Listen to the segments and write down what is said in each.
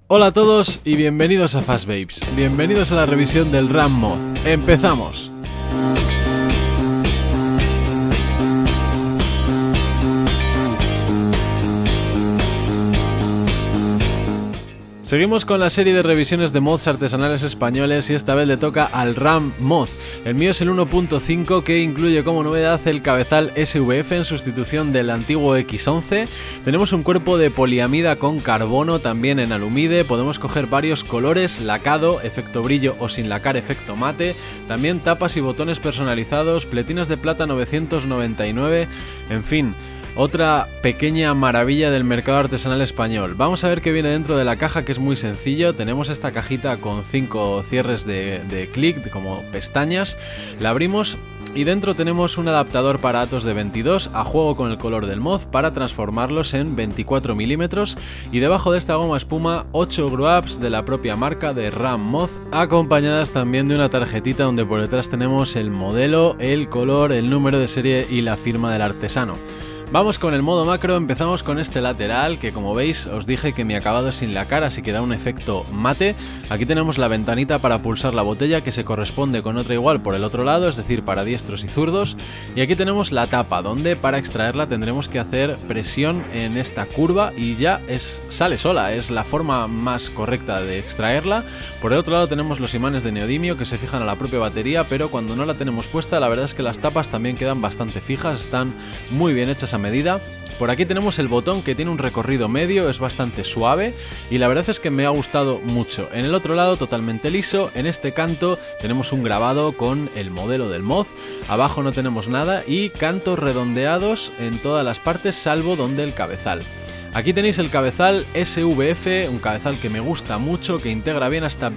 Hola a todos y bienvenidos a Fastbabes, bienvenidos a la revisión del RAM Moth. ¡Empezamos! Seguimos con la serie de revisiones de mods artesanales españoles y esta vez le toca al RAM Moth. El mío es el 1.5 que incluye como novedad el cabezal SVF en sustitución del antiguo X11. Tenemos un cuerpo de poliamida con carbono, también en alumide. Podemos coger varios colores, lacado, efecto brillo o sin lacar, efecto mate. También tapas y botones personalizados, pletinas de plata 999, en fin. Otra pequeña maravilla del mercado artesanal español. Vamos a ver qué viene dentro de la caja, que es muy sencillo. Tenemos esta cajita con 5 cierres de clic, como pestañas. La abrimos y dentro tenemos un adaptador para Atos de 22 a juego con el color del Moth para transformarlos en 24 milímetros. Y debajo de esta goma espuma 8 grooves de la propia marca de RAM Moth, acompañadas también de una tarjetita donde por detrás tenemos el modelo, el color, el número de serie y la firma del artesano. Vamos con el modo macro, empezamos con este lateral que, como veis, os dije que mi acabado es sin lacar, así que da un efecto mate. Aquí tenemos la ventanita para pulsar la botella, que se corresponde con otra igual por el otro lado, es decir, para diestros y zurdos. Y aquí tenemos la tapa, donde para extraerla tendremos que hacer presión en esta curva y ya sale sola, es la forma más correcta de extraerla. Por el otro lado tenemos los imanes de neodimio que se fijan a la propia batería, pero cuando no la tenemos puesta, la verdad es que las tapas también quedan bastante fijas, están muy bien hechas a medida. Por aquí tenemos el botón que tiene un recorrido medio, es bastante suave y la verdad es que me ha gustado mucho. En el otro lado totalmente liso, en este canto tenemos un grabado con el modelo del Moth, abajo no tenemos nada y cantos redondeados en todas las partes salvo donde el cabezal. Aquí tenéis el cabezal SVF, un cabezal que me gusta mucho, que integra bien hasta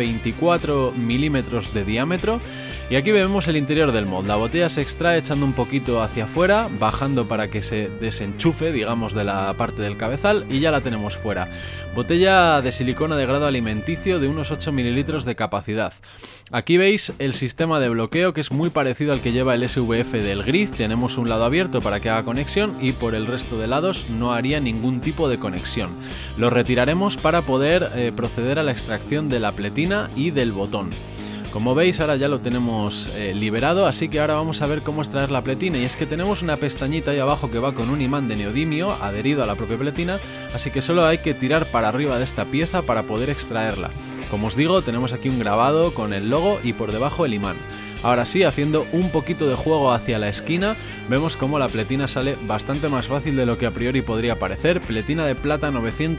24 milímetros de diámetro. Y aquí vemos el interior del Moth. La botella se extrae echando un poquito hacia afuera, bajando para que se desenchufe, digamos, de la parte del cabezal y ya la tenemos fuera. Botella de silicona de grado alimenticio de unos 8 mililitros de capacidad. Aquí veis el sistema de bloqueo, que es muy parecido al que lleva el SVF del Grid. Tenemos un lado abierto para que haga conexión y por el resto de lados no haría ningún tipo de conexión. Lo retiraremos para poder proceder a la extracción de la pletina y del botón. Como veis, ahora ya lo tenemos liberado, así que ahora vamos a ver cómo extraer la pletina. Y es que tenemos una pestañita ahí abajo que va con un imán de neodimio adherido a la propia pletina, así que solo hay que tirar para arriba de esta pieza para poder extraerla. Como os digo, tenemos aquí un grabado con el logo y por debajo el imán. Ahora sí, haciendo un poquito de juego hacia la esquina, vemos cómo la pletina sale bastante más fácil de lo que a priori podría parecer. Pletina de plata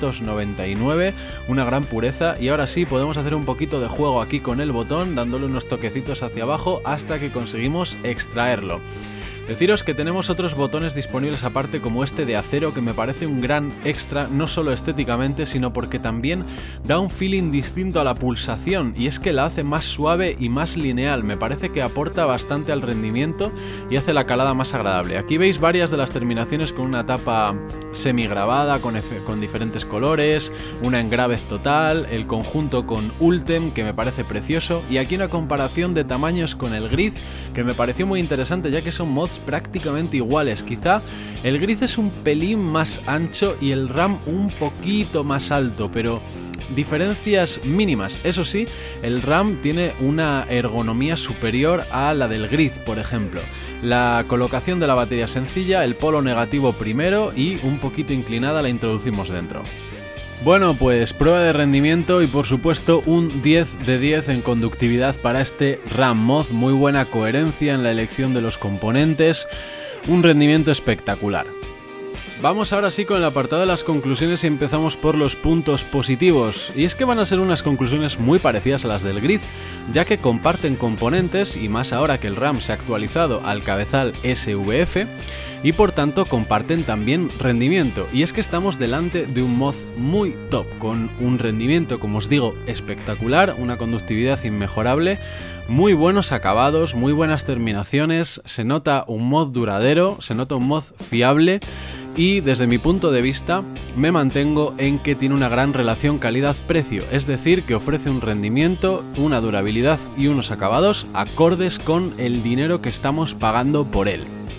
999, una gran pureza, y ahora sí podemos hacer un poquito de juego aquí con el botón, dándole unos toquecitos hacia abajo hasta que conseguimos extraerlo. Deciros que tenemos otros botones disponibles aparte, como este de acero, que me parece un gran extra, no solo estéticamente, sino porque también da un feeling distinto a la pulsación, y es que la hace más suave y más lineal. Me parece que aporta bastante al rendimiento y hace la calada más agradable. Aquí veis varias de las terminaciones con una tapa semigrabada, con diferentes colores, una engravez total, el conjunto con Ultem, que me parece precioso, y aquí una comparación de tamaños con el Grid, que me pareció muy interesante, ya que son mods prácticamente iguales. Quizá el Grid es un pelín más ancho y el RAM un poquito más alto, pero diferencias mínimas. Eso sí, el RAM tiene una ergonomía superior a la del Grid, por ejemplo. La colocación de la batería sencilla, el polo negativo primero y un poquito inclinada la introducimos dentro. Bueno, pues prueba de rendimiento y por supuesto un 10 de 10 en conductividad para este RAM Moth. Muy buena coherencia en la elección de los componentes, un rendimiento espectacular. Vamos ahora sí con el apartado de las conclusiones y empezamos por los puntos positivos. Y es que van a ser unas conclusiones muy parecidas a las del Grid, ya que comparten componentes y más ahora que el RAM se ha actualizado al cabezal SVF. Y por tanto comparten también rendimiento, y es que estamos delante de un Moth muy top, con un rendimiento, como os digo, espectacular, una conductividad inmejorable, muy buenos acabados, muy buenas terminaciones, se nota un Moth duradero, se nota un Moth fiable, y desde mi punto de vista me mantengo en que tiene una gran relación calidad-precio, es decir, que ofrece un rendimiento, una durabilidad y unos acabados acordes con el dinero que estamos pagando por él.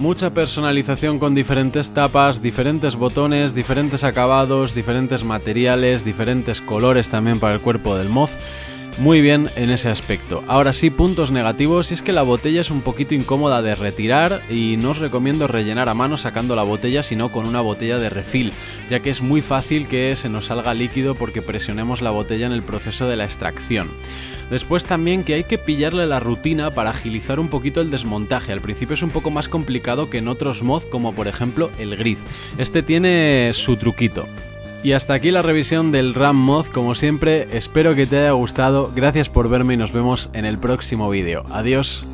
Mucha personalización con diferentes tapas, diferentes botones, diferentes acabados, diferentes materiales, diferentes colores también para el cuerpo del Moth. Muy bien en ese aspecto. Ahora sí, puntos negativos, y es que la botella es un poquito incómoda de retirar y no os recomiendo rellenar a mano sacando la botella, sino con una botella de refill, ya que es muy fácil que se nos salga líquido porque presionemos la botella en el proceso de la extracción. Después también que hay que pillarle la rutina para agilizar un poquito el desmontaje. Al principio es un poco más complicado que en otros Moth, como por ejemplo el Grid. Este tiene su truquito. Y hasta aquí la revisión del Ram Moth. Como siempre, espero que te haya gustado. Gracias por verme y nos vemos en el próximo vídeo. Adiós.